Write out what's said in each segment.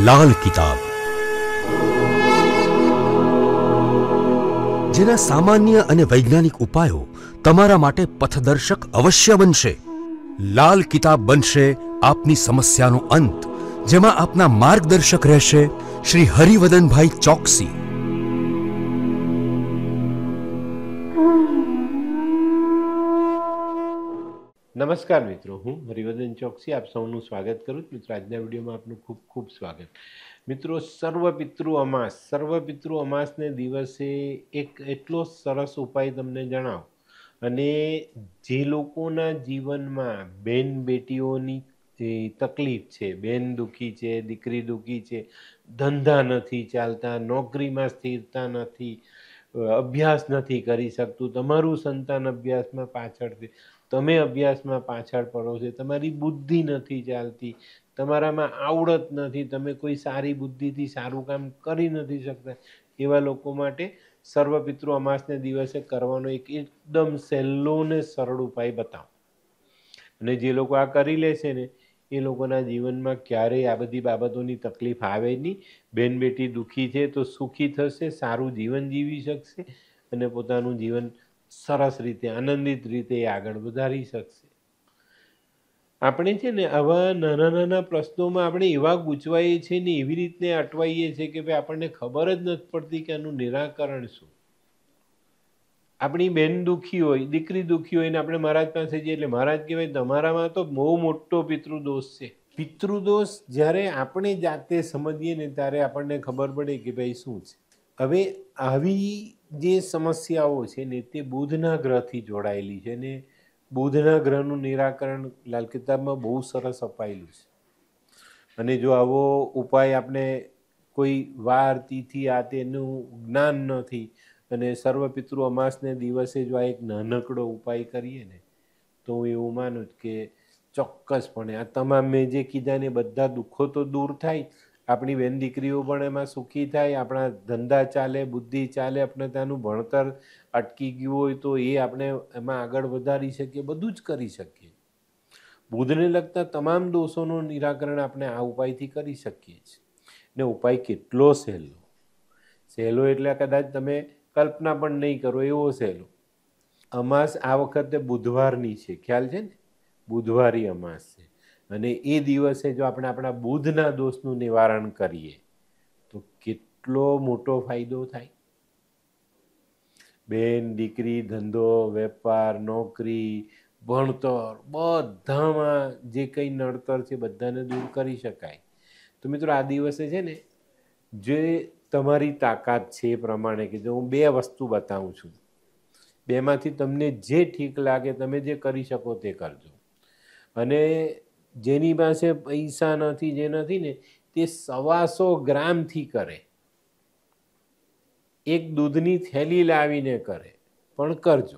લાલ કિતાબ, જેના સામાન્ય અને વૈજ્ઞાનિક ઉપાયો તમારા માટે પથદર્શક અવશ્ય બનશે. લાલ કિતાબ બનશે આપની સમસ્યાનો અંત, જેમાં આપના માર્ગદર્શક રહેશે શ્રી હરિવદનભાઈ ચોકસી. નમસ્કાર મિત્રો, હું હરિવદન ચોકસી આપ સૌનું સ્વાગત કરું છું. મિત્રો, આજના વિડીયોમાં આપનું ખૂબ ખૂબ સ્વાગત. મિત્રો, સર્વપિતૃ અમાસને દિવસે એક એટલો સરસ ઉપાય તમને જણાવો, અને જે લોકોના જીવનમાં બેન બેટીઓની તકલીફ છે, બેન દુઃખી છે, દીકરી દુઃખી છે, ધંધા નથી ચાલતા, નોકરીમાં સ્થિરતા નથી, અભ્યાસ નથી કરી શકતું, તમારું સંતાન અભ્યાસમાં પાછળ છે, તમે અભ્યાસમાં પાછળ પડો છો, તમારી બુદ્ધિ નથી ચાલતી, તમારામાં આવડત નથી, તમે કોઈ સારી બુદ્ધિથી સારું કામ કરી નથી શકતા, એવા લોકો માટે સર્વપિતૃ અમાસને દિવસે કરવાનો એક એકદમ સહેલો ને સરળ ઉપાય બતાવો. અને જે લોકો આ કરી લેશે ને, એ લોકોના જીવનમાં ક્યારેય આ બધી બાબતોની તકલીફ આવે નહીં. બેન બેટી દુઃખી છે તો સુખી થશે, સારું જીવન જીવી શકશે, અને પોતાનું જીવન સરસ રીતે આનંદિત રીતે આગળ વધારી શકશે. આપણે છે ને આવા નાના નાના પ્રશ્નોમાં આપણે એવા ગૂંચવાઈએ છીએ ને એવી રીતે અટવાઈએ છીએ કે ભાઈ આપણને ખબર જ નથી પડતી કે આનું નિરાકરણ શું. આપણી બેન દુઃખી હોય, દીકરી દુઃખી હોય ને આપણે મહારાજ પાસે જઈએ એટલે મહારાજ કહેવાય તમારામાં તો બહુ મોટો પિતૃદોષ છે. પિતૃદોષ જ્યારે આપણે જાતે સમજીએ ને ત્યારે આપણને ખબર પડે કે ભાઈ શું છે. હવે આવી જે સમસ્યાઓ છે ને તે બુધના ગ્રહથી જોડાયેલી છે, ને બુધના ગ્રહનું નિરાકરણ લાલ કિતાબમાં બહુ સરસ અપાયેલું છે. અને જો આવો ઉપાય આપણે કોઈ વાર તિથિ આ તેનું જ્ઞાન નથી અને સર્વપિતૃ અમાસને દિવસે જો આ એક નાનકડો ઉપાય કરીએ ને, તો હું એવું માનું કે ચોક્કસપણે આ તમામ મેં જે કીધા ને બધા દુઃખો તો દૂર થાય, આપણી બેન દીકરીઓ પણ એમાં સુખી થાય, આપણા ધંધા ચાલે, બુદ્ધિ ચાલે, આપણે ત્યાંનું ભણતર અટકી ગયું હોય તો એ આપણે એમાં આગળ વધારી શકીએ, બધું જ કરી શકીએ. બુધને લગતા તમામ દોષોનું નિરાકરણ આપણે આ ઉપાયથી કરી શકીએ છીએ. ને ઉપાય કેટલો સહેલો એટલે કદાચ તમે કલ્પના પણ નહીં કરો એવો સહેલો. અમાસ આ વખતે બુધવારની છે, ખ્યાલ છે ને, બુધવારી અમાસ છે. અને એ દિવસે જો આપણે આપણા બુધના દોષનું નિવારણ કરીએ તો કેટલો મોટો ફાયદો થાય. બેન દીકરી, ધંધો, વેપાર, નોકરી, ભણતર, બધામાં જે કંઈ નડતર છે બધાને દૂર કરી શકાય. તો મિત્રો, આ દિવસે છે ને જે તમારી તાકાત છે એ પ્રમાણે કે હું 2 વસ્તુ બતાવું છું, બેમાંથી તમને જે ઠીક લાગે તમે જે કરી શકો તે કરજો. અને જેની પાસે પૈસા નથી, જે નથી ને, તે 125 ગ્રામથી કરે. એક દૂધની થેલી લાવીને કરે, પણ કરજો.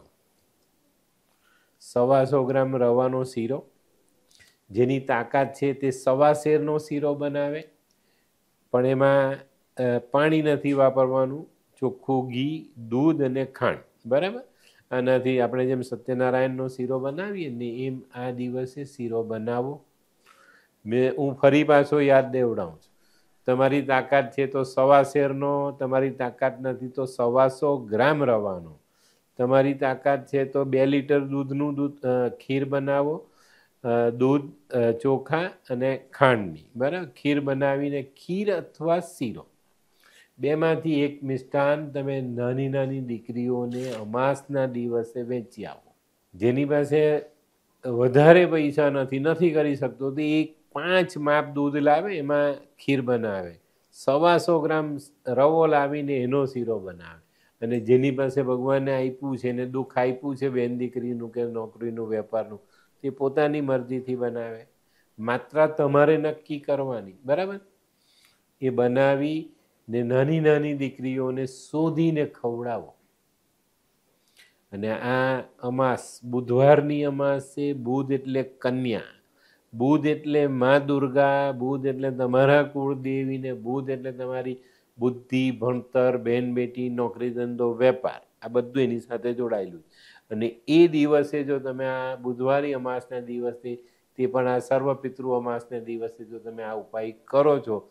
125 ગ્રામ રવાનો શીરો, જેની તાકાત છે તે 1.25 શેરનો શીરો બનાવે, પણ એમાં પાણી નથી વાપરવાનું, ચોખ્ખું ઘી, દૂધ અને ખાંડ, બરાબર. આનાથી આપણે જેમ સત્યનારાયણનો શીરો બનાવીએ ને એમ આ દિવસે શીરો બનાવો. હું ફરી પાછો યાદ દેવડાવું છું, તમારી તાકાત છે તો 1.25 શેરનો, તમારી તાકાત નથી તો 125 ગ્રામ રવાનો, તમારી તાકાત છે તો 2 લીટર દૂધનું ખીર બનાવો, દૂધ, ચોખા અને ખાંડની, બરાબર. ખીર બનાવીને ખીર અથવા શીરો બેમાંથી એક મિષ્ટાન તમે નાની નાની દીકરીઓને અમાસના દિવસે વેચી આવો. જેની પાસે વધારે પૈસા નથી કરી શકતો તો 5 માપ દૂધ લાવે, એમાં ખીર બનાવે, 125 ગ્રામ રવો લાવીને એનો શીરો બનાવે. અને જેની પાસે ભગવાને આપ્યું છે ને દુઃખ આપ્યું છે બેન દીકરીનું કે નોકરીનું, વેપારનું, તે પોતાની મરજીથી બનાવે. માત્રા તમારે નક્કી કરવાની, બરાબર. એ બનાવી ને નાની નાની દીકરીઓને શોધીને ખવડાવો. અને આ અમાસ બુધવારની અમાસ છે. બુધ એટલે કન્યા, બુધ એટલે મા દુર્ગા, બુધ એટલે તમારા કુળદેવીને, બુધ એટલે તમારી બુદ્ધિ, ભણતર, બેન બેટી, નોકરી, ધંધો, વેપાર, આ બધું એની સાથે જોડાયેલું. અને એ દિવસે જો તમે આ બુધવારી અમાસના દિવસે, તે પણ આ સર્વપિતૃ અમાસના દિવસે જો તમે આ ઉપાય કરો છો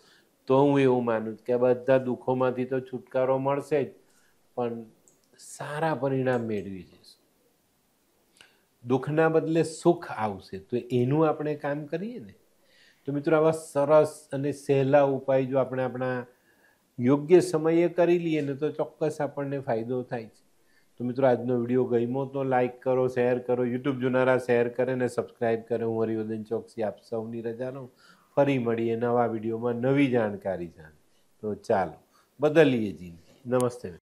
તો હું એવું માનું કે બધા દુઃખોમાંથી તો છુટકારો મળશે જ, પણ સારા પરિણામ મેળવી જઈશું. દુઃખના બદલે સુખ આવશે, તો એનું આપણે કામ કરીએ ને. તો મિત્રો, આવા સરસ અને સહેલા ઉપાય જો આપણે આપણા યોગ્ય સમયે કરી લઈએ ને તો ચોક્કસ આપણને ફાયદો થાય છે. તો મિત્રો, આજનો વિડીયો ગમ્યો તો લાઈક કરો, શેર કરો, યુટ્યુબ જોનારા શેર કરે ને સબસ્ક્રાઈબ કરે. હું હરિવર્ધન ચોકસી આપ સૌની રજા લઉં. ફરી મળીએ નવા વિડીયોમાં નવી જાણકારી જાણ. તો ચાલો, બદલીએ જિંદગી. નમસ્તે.